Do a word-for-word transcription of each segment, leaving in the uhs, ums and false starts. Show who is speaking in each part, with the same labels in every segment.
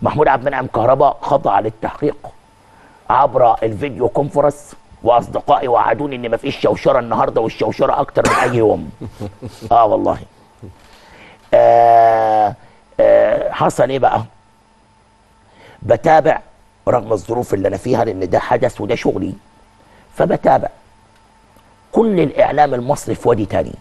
Speaker 1: محمود عبد المنعم كهربا خضع للتحقيق عبر الفيديو كونفرنس، واصدقائي وعدوني ان مفيش شوشره النهارده، والشوشره اكتر من اي يوم. اه والله. آه آه حصل ايه بقى؟ بتابع رغم الظروف اللي انا فيها، لان ده حدث وده شغلي، فبتابع كل الاعلام المصري في وادي تاني،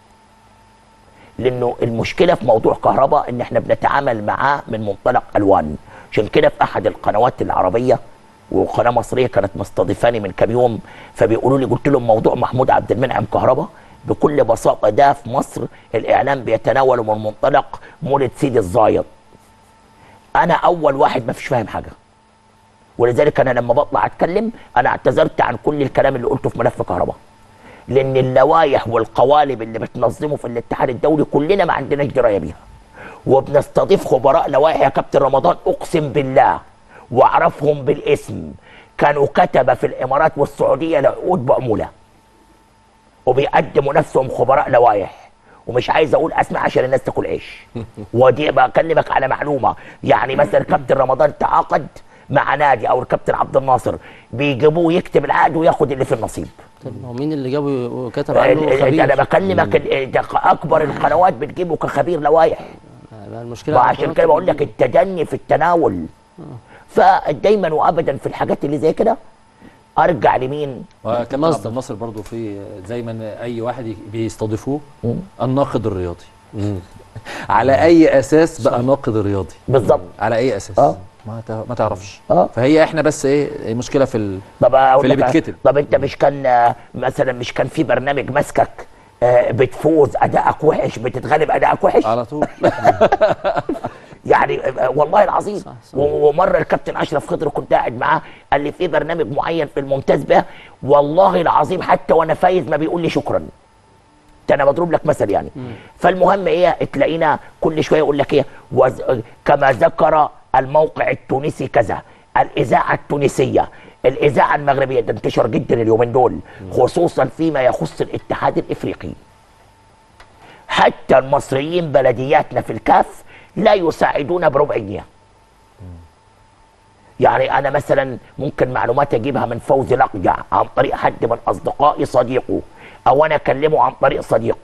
Speaker 1: لانه المشكله في موضوع كهرباء ان احنا بنتعامل معاه من منطلق الوان. عشان كده في احد القنوات العربيه وقناه مصريه كانت مستضيفاني من كام يوم، فبيقولوا لي، قلت لهم موضوع محمود عبد المنعم كهربا بكل بساطه ده في مصر الاعلام بيتناوله من منطلق مولد سيدي الزايد. انا اول واحد ما فيش فاهم حاجه، ولذلك انا لما بطلع اتكلم انا اعتذرت عن كل الكلام اللي قلته في ملف كهرباء، لان اللوائح والقوالب اللي بتنظمه في الاتحاد الدولي كلنا ما عندناش درايه بيها، وبنستضيف خبراء لوائح يا كابتن رمضان اقسم بالله واعرفهم بالاسم، كانوا كتبه في الامارات والسعوديه لعقود بعموله، وبيقدموا نفسهم خبراء لوائح، ومش عايز اقول اسماء عشان الناس تاكل عيش. ودي بكلمك على معلومه، يعني مثلا كابتن رمضان تعاقد مع نادي او الكابتن عبد الناصر، بيجيبوه يكتب العقد وياخد اللي في النصيب.
Speaker 2: طب هو مين اللي جابه وكتب عنه خبير؟
Speaker 1: انا بكلمك اكبر القنوات بتجيبه كخبير لوائح.
Speaker 2: المشكله
Speaker 1: وعشان كده بقول لك التدني في التناول. فدايما وابدا في الحاجات اللي زي كده ارجع لمين؟
Speaker 3: كابتن عبد الناصر برضه في زي ما اي واحد بيستضيفوه الناقد الرياضي. على اي اساس بقى ناقد رياضي؟
Speaker 1: بالظبط.
Speaker 3: على اي اساس؟
Speaker 1: اه
Speaker 3: ما ما تعرفش.
Speaker 1: اه
Speaker 3: فهي احنا بس ايه المشكله في ال...
Speaker 1: في
Speaker 3: اللي بيتكتب.
Speaker 1: طب انت مش كان مثلا مش كان في برنامج مسكك بتفوز ادائك وحش بتتغلب ادائك وحش
Speaker 3: على طول؟
Speaker 1: يعني والله العظيم. صح صح. ومره الكابتن اشرف خضر كنت قاعد معاه قال لي في برنامج معين في الممتاز به، والله العظيم حتى وانا فايز ما بيقول لي شكرا. انا بضرب لك مثل يعني. مم. فالمهم ايه، تلاقينا كل شويه يقول لك ايه وز... كما ذكر الموقع التونسي كذا، الاذاعه التونسيه، الاذاعه المغربيه، ده انتشر جدا اليومين دول، خصوصا فيما يخص الاتحاد الافريقي. حتى المصريين بلدياتنا في الكاف لا يساعدون بربع جنيه. يعني انا مثلا ممكن معلومات اجيبها من فوزي لقجع عن طريق حد من اصدقائي صديقه، او انا اكلمه عن طريق صديق.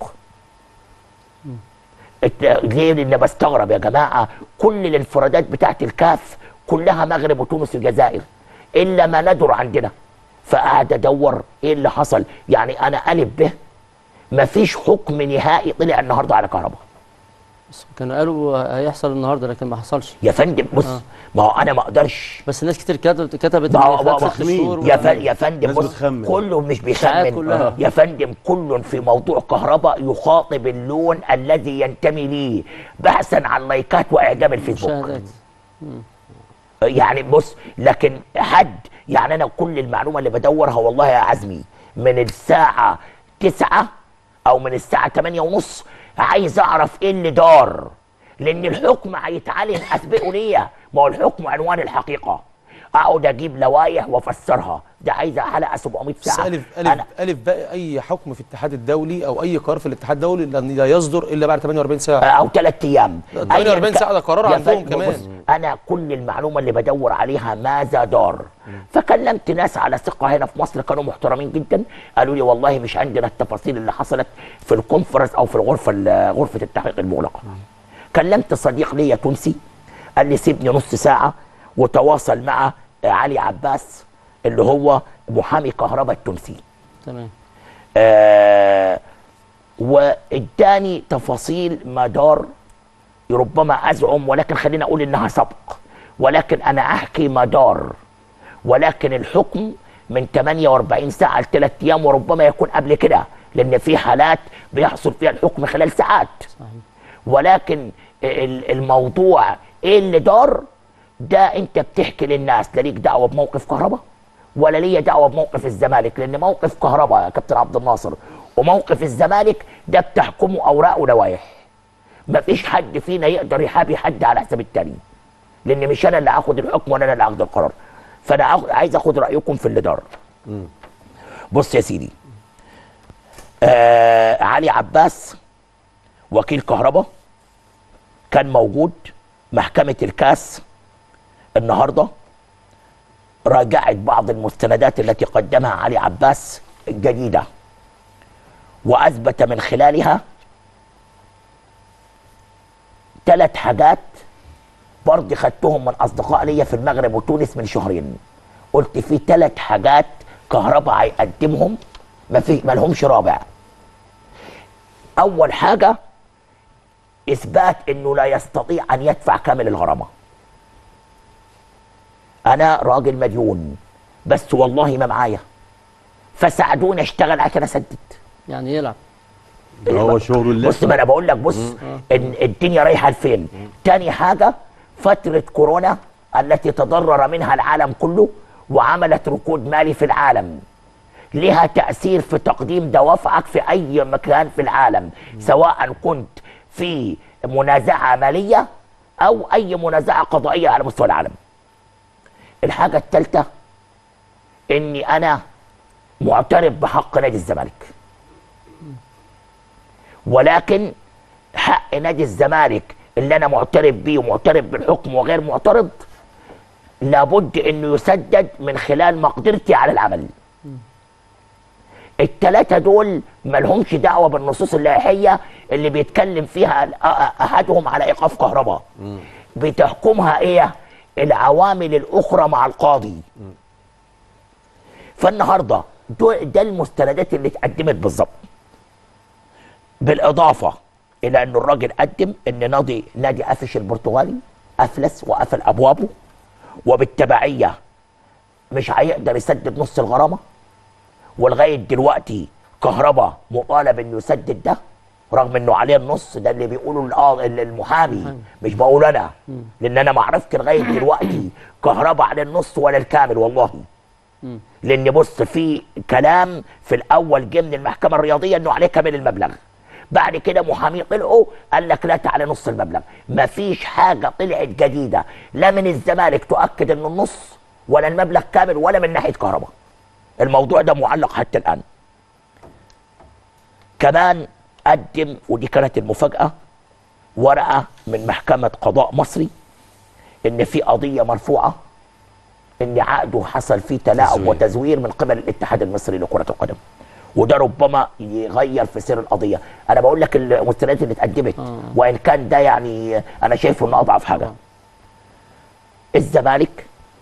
Speaker 1: ليه؟ لان بستغرب يا جماعه كل الانفرادات بتاعت الكاف كلها مغرب وتونس والجزائر الا ما ندر عندنا. فقعد ادور ايه اللي حصل، يعني انا الف به مفيش حكم نهائي طلع النهارده على كهرباء.
Speaker 2: كانوا قالوا هيحصل النهارده لكن ما حصلش
Speaker 1: يا فندم. بص آه. ما هو انا ما اقدرش،
Speaker 2: بس الناس كتير كتبت كتبت
Speaker 1: يا, يا فندم بص كله مش بيخمن آه. يا فندم كل في موضوع كهرباء يخاطب اللون الذي ينتمي ليه بحثا عن لايكات واعجاب الفيسبوك. يعني بص لكن حد، يعني انا كل المعلومه اللي بدورها والله يا عزمي من الساعه تسعة او من الساعه ثمانية ونص عايز اعرف ايه اللي دار، لان الحكم هيتعلن اسبقه ليا، ما هو الحكم عنوان الحقيقه. اقعد اجيب لوائح وافسرها، ده عايزه حلقه سبعمية ساعه.
Speaker 4: الف الف الف بقى اي حكم في الاتحاد الدولي او اي قرار في الاتحاد الدولي لا يصدر الا بعد ثمانية وأربعين ساعه
Speaker 1: او ثلاث ايام.
Speaker 4: ثمانية وأربعين ساعه ده قرار عندهم كمان.
Speaker 1: انا كل المعلومه اللي بدور عليها ماذا دار. فكلمت ناس على ثقه هنا في مصر كانوا محترمين جدا، قالوا لي والله مش عندنا التفاصيل اللي حصلت في الكونفرنس او في الغرفه غرفه التحقيق المغلقه. كلمت صديق ليا تونسي قال لي سيبني نص ساعه، وتواصل مع علي عباس اللي هو محامي كهرباء التونسي.
Speaker 2: تمام.
Speaker 1: آه واداني تفاصيل ما دار، ربما ازعم ولكن خلينا اقول انها سبق، ولكن انا احكي ما دار، ولكن الحكم من ثمانية وأربعين ساعه لثلاث ايام، وربما يكون قبل كده، لان في حالات بيحصل فيها الحكم خلال ساعات. صحيح. ولكن الموضوع ايه اللي دار ده انت بتحكي للناس، لا ليك دعوه بموقف كهرباء ولا ليا دعوه بموقف الزمالك، لان موقف كهرباء يا كابتن عبد الناصر وموقف الزمالك ده بتحكمه اوراق ولوائح. مفيش حد فينا يقدر يحابي حد على حساب التاني، لان مش انا اللي هاخد الحكم ولا انا اللي هاخد القرار. فانا عايز اخد رايكم في اللي دار. بص يا سيدي، آه علي عباس وكيل كهرباء كان موجود محكمه الكاس النهارده راجعت بعض المستندات التي قدمها علي عباس الجديده، واثبت من خلالها ثلاث حاجات برضه خدتهم من اصدقاء ليا في المغرب وتونس من شهرين. قلت في ثلاث حاجات كهرباء هيقدمهم ما في ما لهمش رابع. اول حاجه اثبات انه لا يستطيع ان يدفع كامل الغرامه. انا راجل مديون بس والله ما معايا، فساعدوني اشتغل عشان اسدد.
Speaker 2: يعني يلعب.
Speaker 5: ده هو شغله اللي
Speaker 1: بص ما انا بقول لك، بص ان الدنيا رايحه لفين. تاني حاجه فتره كورونا التي تضرر منها العالم كله وعملت ركود مالي في العالم، لها تاثير في تقديم دوافعك في اي مكان في العالم، سواء كنت في منازعه ماليه او اي منازعه قضائيه على مستوى العالم. الحاجه الثالثه اني انا معترف بحق نادي الزمالك، ولكن حق نادي الزمالك اللي انا معترف بيه ومعترف بالحكم وغير معترض لابد انه يسدد من خلال مقدرتي على العمل. الثلاثه دول ما لهمش دعوه بالنصوص اللائحيه اللي بيتكلم فيها احدهم على ايقاف كهرباء، بتحكمها ايه؟ العوامل الاخرى مع القاضي. فالنهارده ده المستندات اللي اتقدمت بالظبط، بالاضافه الى ان الراجل قدم ان نادي نادي قفش البرتغالي افلس وقفل ابوابه، وبالتبعيه مش هيقدر يسدد نص الغرامه، ولغايه دلوقتي كهرباء مطالب انه يسدد ده رغم انه عليه النص. ده اللي بيقوله المحامي مش بقول انا، لان انا ما عرفت لغايه دلوقتي كهرباء عليه النص ولا الكامل والله. لان بص في كلام في الاول جه من المحكمه الرياضيه انه عليه كامل المبلغ، بعد كده محامي طلعوا قال لك لا تعالى نص المبلغ. مفيش حاجه طلعت جديده لا من الزمالك تؤكد انه النص ولا المبلغ كامل ولا من ناحيه كهرباء. الموضوع ده معلق حتى الان. كمان قدم ودي كانت المفاجاه ورقه من محكمه قضاء مصري ان في قضيه مرفوعه ان عقده حصل فيه تلاعب وتزوير من قبل الاتحاد المصري لكره القدم، وده ربما يغير في سير القضيه. انا بقول لك المستندات اللي اتقدمت آه. وان كان ده يعني انا شايفه انه اضعف حاجه. آه. الزمالك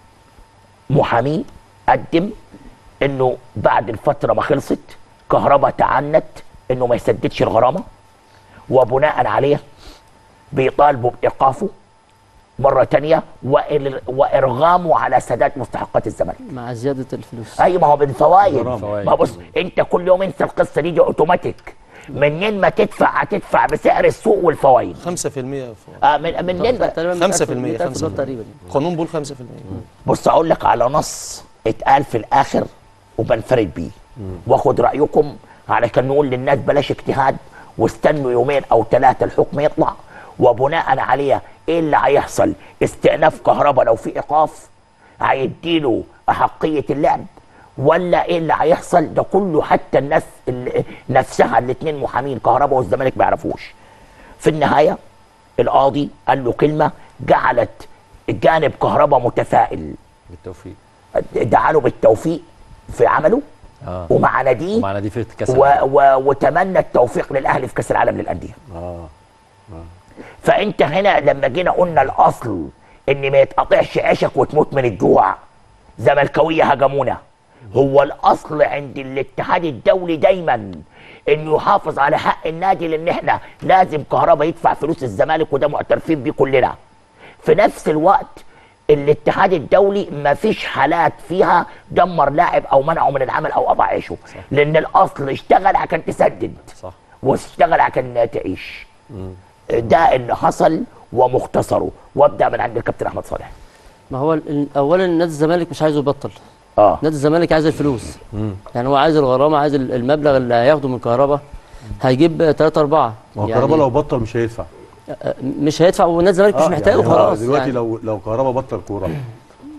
Speaker 1: محامي قدم انه بعد الفتره ما خلصت كهرباء تعنت انه ما يسددش الغرامه، وبناء عليه بيطالبوا بايقافه مره ثانيه وارغامه على سداد مستحقات الزمالك
Speaker 2: مع زياده الفلوس.
Speaker 1: اي ما هو بالفوائد. ما بص انت كل يوم انسى القصه دي، دي اوتوماتيك. منين ما تدفع هتدفع بسعر السوق والفوائد
Speaker 4: خمسة في المية.
Speaker 1: اه من منين
Speaker 4: خمسة في المية
Speaker 2: خمسة تقريبا.
Speaker 4: القانون بيقول خمسة في المية.
Speaker 1: بص اقول لك على نص اتقال في الاخر وبنفرد بيه واخد رايكم علشان نقول للناس بلاش اجتهاد واستنوا يومين او ثلاثه الحكم يطلع، وبناء عليه ايه اللي هيحصل؟ استئناف كهرباء لو في ايقاف هيديله احقيه اللعب، ولا ايه اللي هيحصل؟ ده كله حتى الناس اللي نفسها الاثنين محامين كهرباء والزمالك ما يعرفوش. في النهايه القاضي قال له كلمه جعلت جانب كهرباء متفائل
Speaker 3: بالتوفيق،
Speaker 1: دعا له بالتوفيق في عمله
Speaker 3: آه.
Speaker 1: ومع ناديه
Speaker 3: ومع ناديه في كاس
Speaker 1: و... و... وتمنى التوفيق للاهلي في كاس العالم للانديه.
Speaker 3: اه
Speaker 1: فانت هنا لما جينا قلنا الاصل ان ما يتقطعش عيشك وتموت من الجوع، زملكاويه هجمونا. هو الاصل عند الاتحاد الدولي دايما انه يحافظ على حق النادي، لان احنا لازم كهرباء يدفع فلوس الزمالك وده معترفين بيه كلنا. في نفس الوقت الاتحاد الدولي ما فيش حالات فيها دمر لاعب او منعه من العمل او قطع عيشه، لان الاصل اشتغل عشان تسدد
Speaker 3: صح
Speaker 1: واشتغل عشان تعيش. مم. ده اللي حصل ومختصره. وابدا من عند الكابتن احمد صالح.
Speaker 2: ما هو اولا نادي الزمالك مش عايزه يبطل.
Speaker 1: اه
Speaker 2: نادي الزمالك عايز الفلوس. مم. يعني هو عايز الغرامه، عايز المبلغ اللي هياخده من كهرباء هيجيب ثلاثة أربعة.
Speaker 5: ما هو كهرباء لو بطل مش هيدفع.
Speaker 2: مش هيدفع ونادي الزمالك مش محتاجه
Speaker 5: يعني
Speaker 2: خلاص.
Speaker 5: دلوقتي
Speaker 2: يعني
Speaker 5: لو لو كهرباء بطل كوره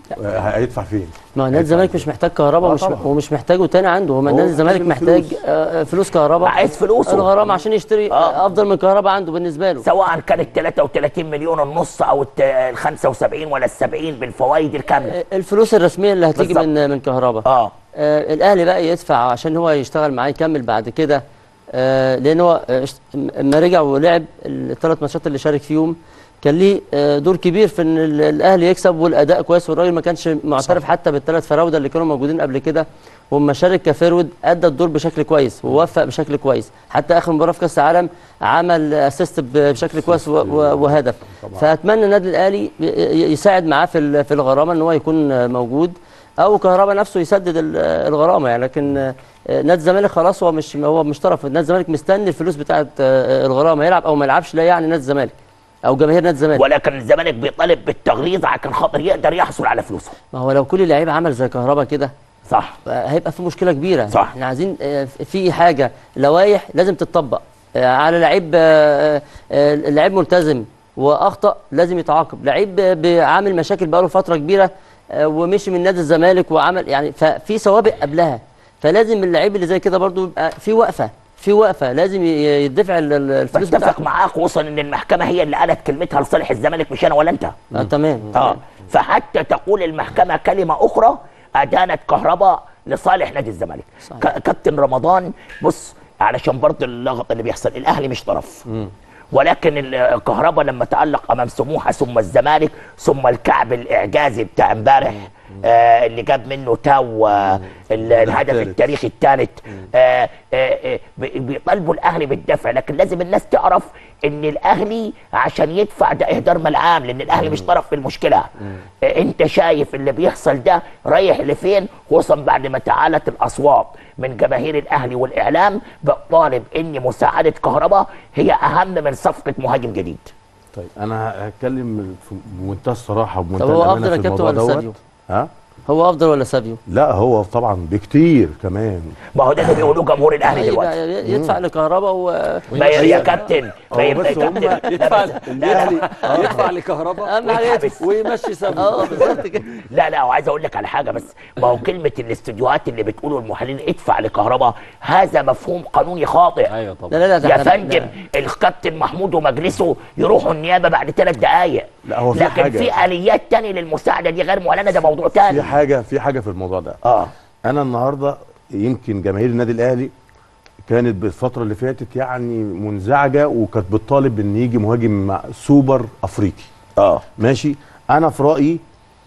Speaker 5: آه، هيدفع فين؟
Speaker 2: ما هو نادي الزمالك مش محتاج كهرباء،
Speaker 5: آه
Speaker 2: ومش
Speaker 5: طبعاً.
Speaker 2: ومش محتاجه تاني عنده. هو نادي الزمالك
Speaker 5: لازم
Speaker 2: محتاج
Speaker 5: فلوس.
Speaker 2: آه، فلوس كهرباء،
Speaker 1: عايز فلوسه.
Speaker 2: الغرامه عشان يشتري
Speaker 1: آه.
Speaker 2: آه. افضل من كهرباء عنده بالنسبه له.
Speaker 1: سواء كانت ثلاثة وثلاثين مليون النص او ال خمسة وسبعين ولا ال سبعين بالفوائد الكامله.
Speaker 2: الفلوس الرسميه اللي هتيجي
Speaker 1: بالظبط.
Speaker 2: من من كهرباء.
Speaker 1: اه
Speaker 2: آه الاهلي بقى يدفع عشان هو يشتغل معاه يكمل بعد كده. آه لان هو آه، اشت- اما رجع ولعب الثلاث ماتشات اللي شارك فيهم كان ليه آه، دور كبير في ان ال- الاهلي يكسب والاداء كويس، والراجل ما كانش معترف حتى بالثلاث فراوده اللي كانوا موجودين قبل كده. وما شارك كفيرود ادى الدور بشكل كويس ووفق بشكل كويس، حتى اخر مباراه في كاس العالم عمل اسيست بشكل كويس و- و- وهدف. فاتمنى النادي الاهلي ي- ي- يساعد معاه في ال- في الغرامه ان هو يكون آه، موجود، او كهربا نفسه يسدد ال- الغرامه يعني. لكن آه، نادي الزمالك خلاص هو مش هو مش طرف، نادي الزمالك مستني الفلوس بتاعه آه، الغرامه، يلعب او ما يلعبش لا يعني نادي الزمالك او جماهير نادي الزمالك.
Speaker 1: ولكن الزمالك بيطالب بالتغليظ عشان خاطر يقدر يحصل على فلوسه.
Speaker 2: ما هو لو كل لعيب عمل زي كهربا كده
Speaker 1: صح.
Speaker 2: هيبقى في مشكله كبيره.
Speaker 1: صح.
Speaker 2: احنا عايزين آه، في حاجه لوائح لازم تتطبق آه، على لعيب آه، آه، لعيب ملتزم واخطا لازم يتعاقب، لعيب ب- عامل مشاكل بقاله فتره كبيره آه، ومشي من نادي الزمالك وعمل يعني ففي سوابق قبلها، فلازم اللعيب اللي زي كده برضو يبقى في وقفه في وقفه لازم ي- يدفع ال- ال- الفلوس
Speaker 1: بتفق
Speaker 2: بتاعته.
Speaker 1: معاك، خصوصا ان المحكمه هي اللي قالت كلمتها لصالح الزمالك مش انا ولا انت.
Speaker 2: آه تمام.
Speaker 1: اه فحتى تقول المحكمه كلمه اخرى ادانت كهرباء لصالح نادي الزمالك.
Speaker 2: صحيح.
Speaker 1: ك- كابتن رمضان بص، علشان برضه اللغط اللي بيحصل، الاهلي مش طرف، ولكن الكهرباء لما تألق امام سموحه ثم الزمالك ثم الكعب الاعجازي بتاع امبارح آه اللي جاب منه تاو آه ال- الهدف
Speaker 5: الثالث.
Speaker 1: التاريخي الثالث آه آه آه بي- بيطالبوا الاهلي بالدفع، لكن لازم الناس تعرف ان الاهلي عشان يدفع ده اهدار ملعام، لان الاهلي مش طرف في المشكله. آه انت شايف اللي بيحصل ده رايح لفين، خصوصا بعد ما تعالت الاصوات من جماهير الاهلي والاعلام بتطالب ان مساعده كهرباء هي اهم من صفقه مهاجم جديد.
Speaker 5: طيب انا هتكلم في بمنتهى الصراحه وبمنتهى
Speaker 2: طب هو
Speaker 5: الامانه
Speaker 2: أفضل
Speaker 5: في
Speaker 2: يا كابتن
Speaker 5: الموضوع
Speaker 2: ولا
Speaker 5: دوت.
Speaker 2: ساديو؟
Speaker 5: ها؟
Speaker 2: هو افضل ولا سابيو؟
Speaker 5: لا هو طبعا بكتير كمان.
Speaker 1: ما هو ده اللي بيقولوه جمهور الاهلي
Speaker 2: يبقى
Speaker 1: دلوقتي.
Speaker 2: يدفع لكهرباء و
Speaker 1: ما يا يا كابتن ما يا
Speaker 5: هو بس هم
Speaker 1: كابتن
Speaker 3: يدفع
Speaker 1: لا، لا، لا،
Speaker 3: يدفع لكهرباء
Speaker 2: اهم حاجه يدفع.
Speaker 1: ويتحبس.
Speaker 3: ويمشي سبب.
Speaker 2: اه بالظبط كده.
Speaker 1: لا لا وعايز اقول لك على حاجه بس، ما هو كلمه الاستوديوهات اللي بتقوله المحللين ادفع لكهرباء هذا مفهوم قانوني خاطئ.
Speaker 3: ايوه طبعا.
Speaker 2: لا لا لا ده
Speaker 1: يا
Speaker 2: احنا-
Speaker 1: فندم الكابتن محمود ومجلسه يروحوا النيابه بعد ثلاث دقائق.
Speaker 5: لا، هو في
Speaker 1: لكن
Speaker 5: حاجة.
Speaker 1: في اليات تانية للمساعده دي غير معلنه، ده موضوع
Speaker 5: في
Speaker 1: تاني.
Speaker 5: حاجه في حاجه في الموضوع ده.
Speaker 1: اه
Speaker 5: انا النهارده يمكن جماهير النادي الاهلي كانت بالفتره اللي فاتت يعني منزعجه وكانت بتطالب ان يجي مهاجم مع سوبر افريقي.
Speaker 1: اه
Speaker 5: ماشي. انا في رايي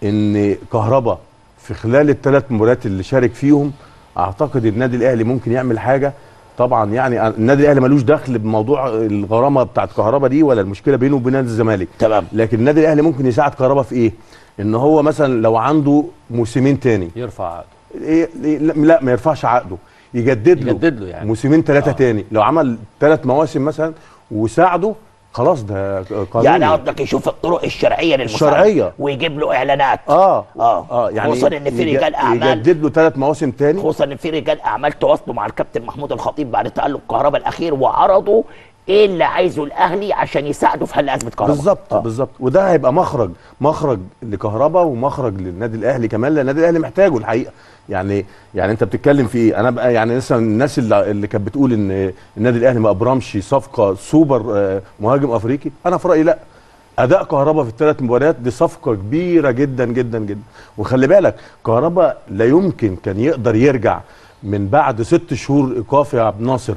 Speaker 5: ان كهربا في خلال الثلاث مباريات اللي شارك فيهم اعتقد النادي الاهلي ممكن يعمل حاجه. طبعا يعني النادي الاهلي ملوش دخل بموضوع الغرامه بتاعت كهربا دي ولا المشكله بينه وبين نادي الزمالك.
Speaker 1: تمام.
Speaker 5: لكن النادي الاهلي ممكن يساعد كهربا في ايه؟ ان هو مثلا لو عنده موسمين تاني
Speaker 3: يرفع عقده.
Speaker 5: إيه إيه لا ما يرفعش عقده، يجدد له
Speaker 3: يجدد له يعني.
Speaker 5: موسمين ثلاثه
Speaker 3: آه.
Speaker 5: آه. تاني. لو عمل ثلاث مواسم مثلا وساعده خلاص ده قانوني.
Speaker 1: يعني قصدك يشوف الطرق الشرعيه للمساعده
Speaker 5: الشرعية.
Speaker 1: ويجيب له اعلانات.
Speaker 5: اه
Speaker 1: اه
Speaker 5: اه يعني
Speaker 1: خصوصا ان في
Speaker 5: يج-
Speaker 1: رجال اعمال
Speaker 5: يجدد له ثلاث مواسم تاني.
Speaker 1: خصوصا ان في رجال اعمال تواصلوا مع الكابتن محمود الخطيب بعد تألق كهرباء الاخير وعرضوا ايه اللي عايزه الاهلي عشان يساعده في حل ازمه كهرباء.
Speaker 5: بالظبط
Speaker 1: آه.
Speaker 5: بالظبط. وده هيبقى مخرج مخرج لكهربا ومخرج للنادي الاهلي كمان، لان النادي الاهلي محتاجه الحقيقه. يعني يعني انت بتتكلم في ايه؟ انا بقى يعني مثلا الناس اللي, اللي كانت بتقول ان النادي الاهلي ما ابرمش صفقه سوبر آه، مهاجم افريقي، انا في رايي لا. اداء كهربا في الثلاث مباريات دي صفقه كبيره جدا جدا جدا. وخلي بالك كهربا لا يمكن كان يقدر يرجع من بعد ست شهور ايقاف يا عبد الناصر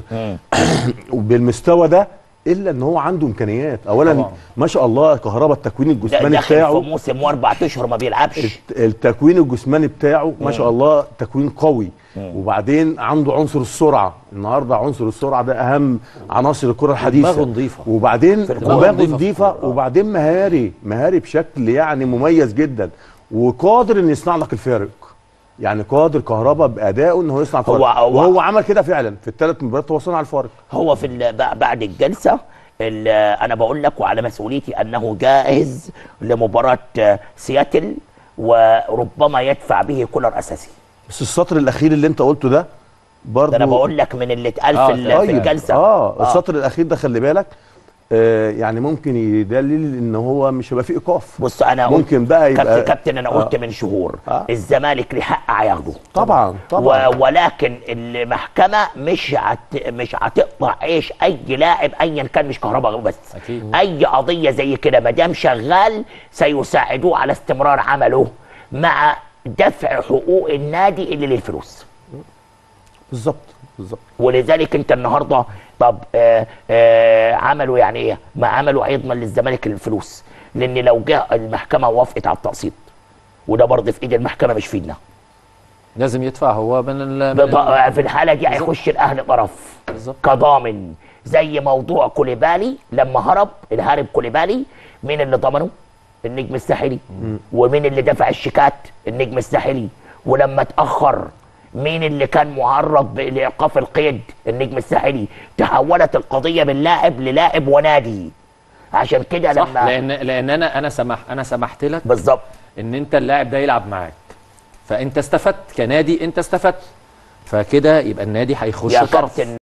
Speaker 5: وبالمستوى ده الا ان هو عنده امكانيات. اولا
Speaker 3: طبعا.
Speaker 5: ما شاء الله كهربا التكوين
Speaker 1: ده
Speaker 5: الجسماني
Speaker 1: داخل في
Speaker 5: بتاعه
Speaker 1: موسم واربع اشهر ما بيلعبش.
Speaker 5: الت- التكوين الجسماني بتاعه ما شاء الله تكوين قوي. وبعدين عنده عنصر السرعه. النهارده عنصر السرعه ده اهم عناصر الكره الحديثه.
Speaker 3: دماغه نظيفه.
Speaker 5: وبعدين
Speaker 1: دماغه
Speaker 5: دماغه
Speaker 3: نظيفة.
Speaker 5: نظيفه. وبعدين مهاري مهاري بشكل يعني مميز جدا وقادر ان يصنع لك الفارق. يعني قادر كهربا بادائه ان هو يصنع الفارق.
Speaker 1: هو- هو-
Speaker 5: وهو عمل كده فعلا في الثلاث مباريات هو صنع الفارق.
Speaker 1: هو في ال- بع- بعد الجلسه ال- انا بقول لك وعلى مسؤوليتي انه جاهز لمباراه آه، سياتل وربما يدفع به كولر اساسي.
Speaker 5: بس السطر الاخير اللي انت قلته ده برضه
Speaker 1: ده انا بقول لك من اللي اتقال
Speaker 3: آه،
Speaker 1: في ال- في
Speaker 5: طيب.
Speaker 1: الجلسه.
Speaker 5: اه السطر الاخير ده خلي بالك آه يعني ممكن يدلل ان هو مش هيبقى فيه ايقاف.
Speaker 1: بص انا
Speaker 5: ممكن بقى يبقى
Speaker 1: كابتن كابتن انا قلت
Speaker 5: آه.
Speaker 1: من شهور
Speaker 5: آه.
Speaker 1: الزمالك ليه حق هياخده
Speaker 5: طبعا طبعا
Speaker 1: و... ولكن المحكمه مش هت... مش هتقطع عيش اي لاعب ايا كان، مش كهرباء بس
Speaker 3: أكيد.
Speaker 1: اي قضيه زي كده ما دام شغال سيساعدوه على استمرار عمله مع دفع حقوق النادي اللي للفلوس.
Speaker 5: بالظبط بالظبط.
Speaker 1: ولذلك انت النهارده طب آآ آآ عملوا يعني ايه؟ ما عملوا هيضمن للزمالك الفلوس، لان لو جه المحكمه وافقت على التقسيط وده برضه في ايد المحكمه مش في ايدنا.
Speaker 3: لازم يدفع هو من ال
Speaker 1: بض- في الحاله دي هيخش الاهلي طرف
Speaker 3: بالظبط.
Speaker 1: كضامن، زي موضوع كوليبالي لما هرب الهارب كوليبالي، مين اللي ضمنه؟ النجم الساحلي. ومين اللي دفع الشيكات؟ النجم الساحلي. ولما اتاخر مين اللي كان معرض لايقاف القيد؟ النجم الساحلي. تحولت القضيه من لاعب للاعب ونادي. عشان كده
Speaker 3: صح،
Speaker 1: لما
Speaker 3: لان لان انا انا سمح انا سمحت لك
Speaker 1: بالظبط
Speaker 3: ان انت اللاعب ده يلعب معاك، فانت استفدت كنادي، انت استفدت، فكده يبقى النادي هيخش
Speaker 1: يا
Speaker 3: طرف.
Speaker 1: كابتن